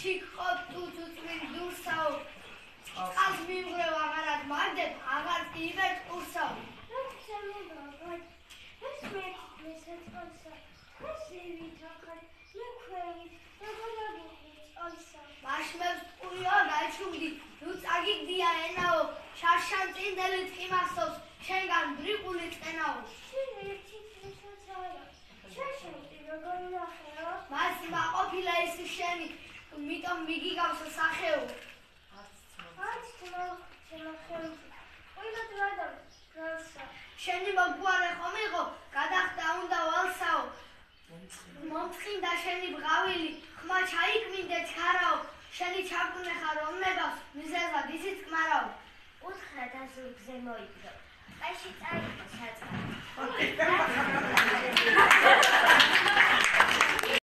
ჩიქყობ თუ წვინ დურსაო წყალს მიმღრევ აღარად მაგდებ აღარ იბერტ ყურსაო მაშმევს ტყუიო გაჩუმდი ნუ წაგიგდია ენაო შარშან წინდელი ტყიმასობს შენგან ბრიყული წენაო მას მაყოფილა ის შენი მიტომ მიგიგავს სახეო შენი მოგვარე ხომ იყო გადახდა უნდა ვალსაო მომწყინდა შენი ბღავილი ხმა ჩაიკვინდე ჩქარაო შენი ჩაგუნეხა რომ მეგავს მიზეზად ისიც კმარაო უთხრა დასულ გზე მოიგდო ტყეში წაიღო საწყალი